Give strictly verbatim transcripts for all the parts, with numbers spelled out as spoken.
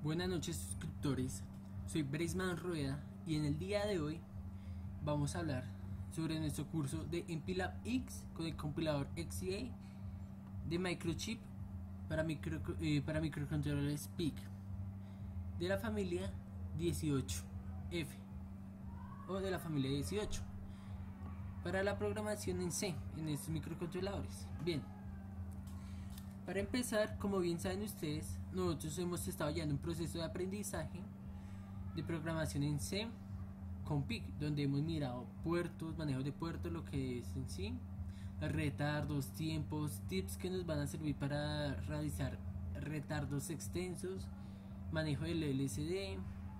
Buenas noches, suscriptores. Soy Bresman Rueda y en el día de hoy vamos a hablar sobre nuestro curso de MPLAB X con el compilador X E A de Microchip para, micro, eh, para microcontroladores P I C de la familia dieciocho F o de la familia dieciocho para la programación en C en estos microcontroladores. Bien. Para empezar, como bien saben ustedes, nosotros hemos estado llevando un proceso de aprendizaje de programación en C con P I C, donde hemos mirado puertos, manejo de puertos, lo que es en sí, retardos, tiempos, tips que nos van a servir para realizar retardos extensos, manejo del L C D,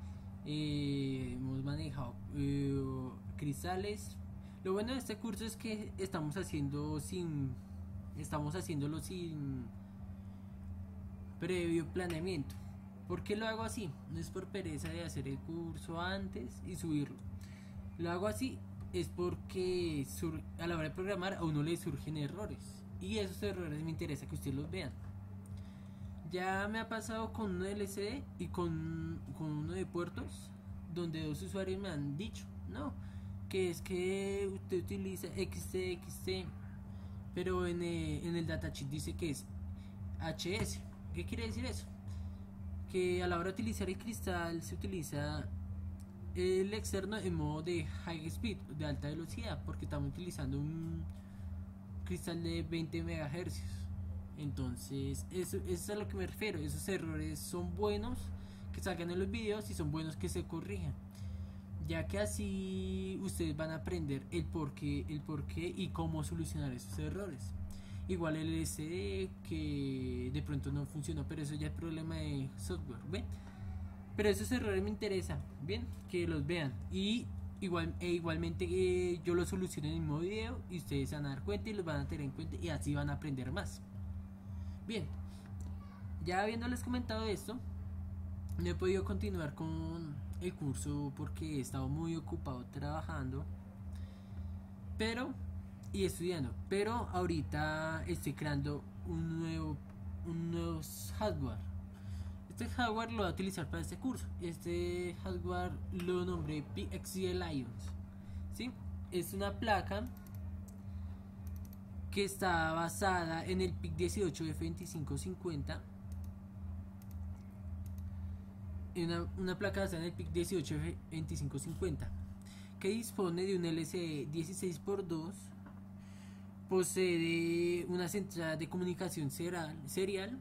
eh, hemos manejado eh, cristales. Lo bueno de este curso es que estamos haciendo sin estamos haciéndolo sin previo planeamiento. ¿Por qué lo hago así? No es por pereza de hacer el curso antes y subirlo. Lo hago así es porque a la hora de programar a uno le surgen errores y esos errores me interesa que ustedes los vean. Ya me ha pasado con uno de L C D y con, con uno de puertos, donde dos usuarios me han dicho, no, que es que usted utiliza X T X T, pero en el, en el datasheet dice que es H S. ¿Qué quiere decir eso? Que a la hora de utilizar el cristal se utiliza el externo en modo de high speed, de alta velocidad, porque estamos utilizando un cristal de veinte megahercios. Entonces, eso, eso es a lo que me refiero. Esos errores son buenos que salgan en los videos y son buenos que se corrijan, ya que así ustedes van a aprender el porqué, el porqué y cómo solucionar esos errores. Igual el L C D que de pronto no funcionó, pero eso ya es problema de software, ¿ven? Pero esos errores me interesan, bien, que los vean y igual e igualmente eh, yo los soluciono en el mismo video y ustedes se van a dar cuenta y los van a tener en cuenta y así van a aprender más. Bien, ya habiéndoles comentado esto, no he podido continuar con el curso porque he estado muy ocupado trabajando pero y estudiando, pero ahorita estoy creando un nuevo un nuevo hardware. Este hardware lo voy a utilizar para este curso. Este hardware lo nombré P X E Lions, ¿sí? Es una placa que está basada en el P I C dieciocho F veinticinco cincuenta. Una, una placa basada en el P I C dieciocho F veinticinco cincuenta que dispone de un L C D dieciséis por dos, posee una central de comunicación serial, serial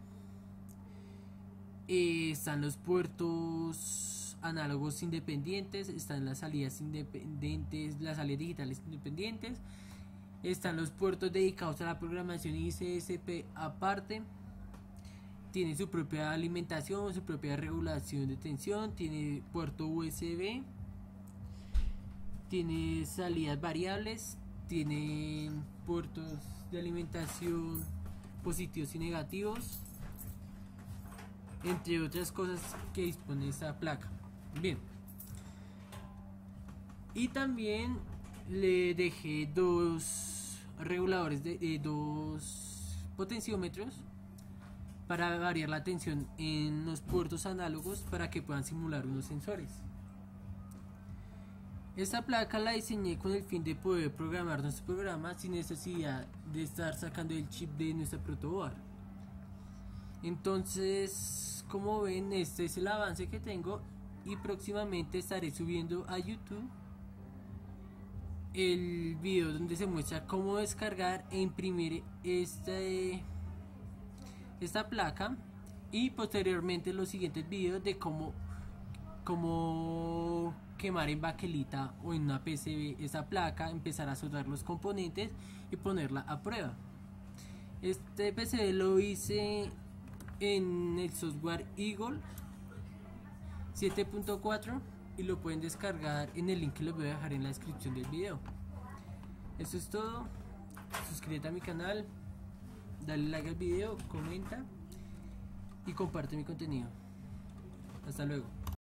eh, están los puertos análogos independientes, están las salidas independientes, las salidas digitales independientes, están los puertos dedicados a la programación I C S P aparte. Tiene su propia alimentación, su propia regulación de tensión, tiene puerto U S B, tiene salidas variables, tiene puertos de alimentación positivos y negativos, entre otras cosas que dispone esta placa. Bien, y también le dejé dos reguladores de eh, dos potenciómetros para variar la tensión en los puertos análogos para que puedan simular unos sensores. Esta placa la diseñé con el fin de poder programar nuestro programa sin necesidad de estar sacando el chip de nuestra protoboard. Entonces, como ven, este es el avance que tengo y próximamente estaré subiendo a YouTube el video donde se muestra cómo descargar e imprimir este esta placa y posteriormente los siguientes videos de cómo cómo quemar en baquelita o en una P C B esa placa, empezar a soldar los componentes y ponerla a prueba. Este P C B lo hice en el software Eagle siete punto cuatro y lo pueden descargar en el link que les voy a dejar en la descripción del video. Eso es todo. Suscríbete a mi canal, dale like al video, comenta y comparte mi contenido. Hasta luego.